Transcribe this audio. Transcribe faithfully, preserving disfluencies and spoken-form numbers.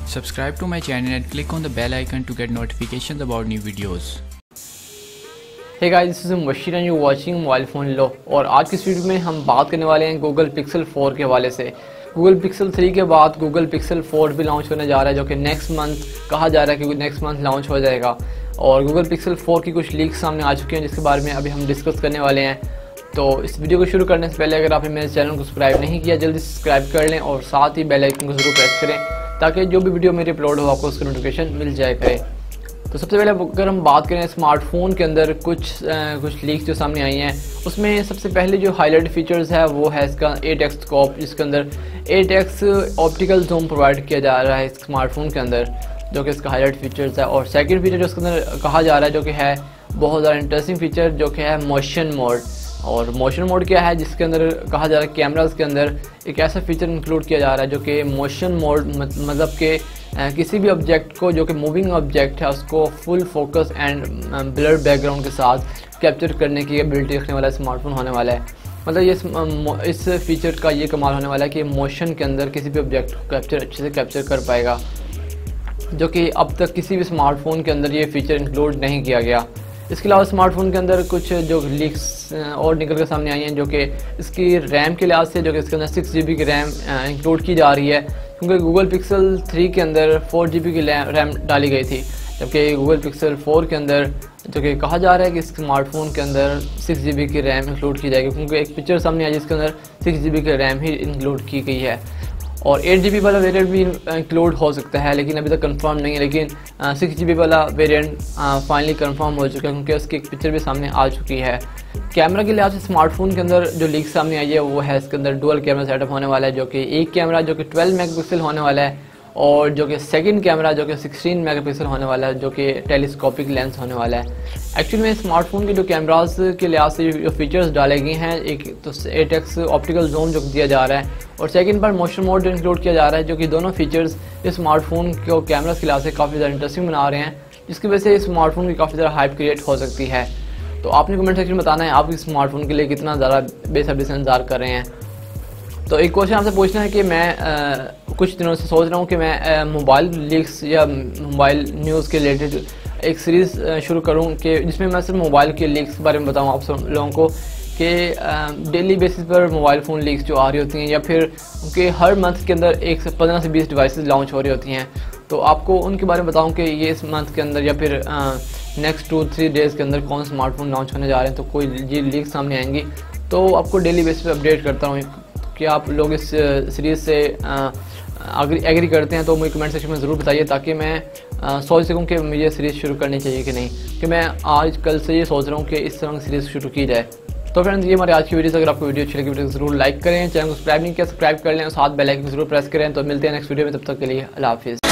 Subscribe to my channel and click on the bell icon to get notifications about new videos. Hey guys, this is Mubashir and you're watching mobile phone लो। और आज की इस video में हम बात करने वाले हैं गूगल पिक्सल फोर के हवाले से। गूगल पिक्सल थ्री के बाद गूगल पिक्सल फोर भी लॉन्च होने जा रहा है, जो कि नेक्स्ट मंथ कहा जा रहा है कि नेक्स्ट मंथ लॉन्च हो जाएगा। और गूगल पिक्सल फोर की कुछ लीक्स सामने आ चुके हैं, जिसके बारे में अभी हम डिस्कस करने वाले हैं। तो इस वीडियो को शुरू करने से पहले अगर आपने मेरे चैनल को सब्सक्राइब नहीं किया, जल्दी सब्सक्राइब कर लें और साथ ही बेल आइकन को ज़रूर प्रेस करें, ताकि जो भी वीडियो मेरी अपलोड हो आपको उसकी नोटिफिकेशन मिल जाए करे। तो सबसे पहले अगर हम बात करें स्मार्टफोन के अंदर कुछ आ, कुछ लीक्स जो सामने आई हैं, उसमें सबसे पहले जो हाईलाइट फीचर्स है वो है इसका एट एक्स स्कोप, जिसके अंदर eight X optical zoom provide किया जा रहा है इस स्मार्टफोन के अंदर, जो कि इसका हाईलाइट फीचर्स है। और सेकंड फीचर जो इसके अंदर कहा जा रहा है, जो कि है बहुत ज़्यादा इंटरेस्टिंग फीचर, जो कि है मोशन मोड। और मोशन मोड क्या है, जिसके अंदर कहा जा रहा है कैमरास के अंदर एक ऐसा फीचर इंक्लूड किया जा रहा है जो कि मोशन मोड मतलब कि किसी भी ऑब्जेक्ट को जो कि मूविंग ऑब्जेक्ट है उसको full focus and blur background के साथ कैप्चर करने की एबिलिटी रखने वाला स्मार्टफोन होने वाला है। मतलब ये इस फीचर का ये कमाल होने वाला है कि मोशन के अंदर किसी भी ऑब्जेक्ट को कैप्चर अच्छे से कैप्चर कर पाएगा, जो कि अब तक किसी भी स्मार्टफोन के अंदर ये फीचर इंक्लूड नहीं किया गया। इसके अलावा स्मार्टफोन के अंदर कुछ जो लीक्स और निकल कर सामने आई हैं, जो कि इसकी रैम के लिहाज से, जो कि इसके अंदर सिक्स जी बी की रैम इंक्लूड की जा रही है, क्योंकि गूगल पिक्सल थ्री के अंदर फोर जी बी की रैम डाली गई थी, जबकि गूगल पिक्सल फोर के अंदर जो कि कहा जा रहा है कि इस स्मार्टफोन के अंदर सिक्स जी बी की रैम इंक्लूड की जाएगी, क्योंकि एक पिक्चर सामने आई जिसके अंदर सिक्स जी बी की रैम ही इंक्लूड की गई है। और एट जी बी वाला वेरिएंट भी इंक्लूड हो सकता है, लेकिन अभी तक कंफर्म नहीं है। लेकिन सिक्स जी बी वाला वेरिएंट फाइनली कंफर्म हो चुका है, क्योंकि उसकी एक पिक्चर भी सामने आ चुकी है। कैमरा के लिहाज से स्मार्टफोन के अंदर जो लीक सामने आई है वो है इसके अंदर डुअल कैमरा सेटअप होने वाला है, जो कि एक कैमरा जो कि ट्वेल्व मेगापिक्सल होने वाला है, और जो कि सेकंड कैमरा जो कि सिक्सटीन मेगापिक्सल होने वाला है, जो कि टेलीस्कोपिक लेंस होने वाला है। एक्चुअली में स्मार्टफोन के जो कैमरास के लिहाज से जो फीचर्स डाले गए हैं, एक तो एट एक्स ऑप्टिकल जूम जो दिया जा रहा है, और सेकंड पर मोशन मोड इंक्लूड किया जा रहा है, जो कि दोनों फीचर्स इस स्मार्टफोन को कैमरास के लिहाज से काफ़ी ज़्यादा इंटरेस्टिंग बना रहे हैं, जिसकी वजह से इस स्मार्टफोन की काफ़ी ज़्यादा हाइप क्रिएट हो सकती है। तो आपने कमेंट सेक्शन में बताना है आप इस स्मार्टफोन के लिए कितना ज़्यादा बेसब्री से इंतजार कर रहे हैं। तो एक क्वेश्चन आपसे पूछना है कि मैं आ, कुछ दिनों से सोच रहा हूँ कि मैं मोबाइल लीक्स या मोबाइल न्यूज़ के रिलेटेड एक सीरीज़ शुरू करूँ, कि जिसमें मैं सिर्फ मोबाइल के लीक्स के बारे में बताऊँ आप सब लोगों को, कि डेली बेसिस पर मोबाइल फ़ोन लीक्स जो आ रही होती हैं, या फिर उनके हर मंथ के अंदर एक से पंद्रह से बीस डिवाइसेस लॉन्च हो रही होती हैं, तो आपको उनके बारे में बताऊँ कि ये इस मंथ के अंदर या फिर नेक्स्ट टू थ्री डेज़ के अंदर कौन स्मार्टफोन लॉन्च होने जा रहे हैं। तो कोई ये लीक्स सामने आएंगी तो आपको डेली बेसिस पर अपडेट करता हूँ कि आप लोग इस सीरीज़ से अगर एग्री करते हैं तो मुझे कमेंट सेक्शन में ज़रूर बताइए, ताकि मैं आ, सोच सकूं कि मुझे सीरीज़ शुरू करनी चाहिए कि नहीं, कि मैं आज कल से ये सोच रहा हूं कि इस तरह सीरीज़ शुरू की जाए। तो फ्रेंड्स, ये हमारी आज की वीडियो। अगर आपको वीडियो अच्छी लगी वीडियो ज़रूर लाइक करें, चैनल को सब्सक्राइब नहीं किया सब्सक्राइब कर लें और साथ बेल आइकन ज़रूर प्रेस करें। तो मिलते हैं नेक्स्ट वीडियो में, तब तक के लिए अल्लाह हाफिज़।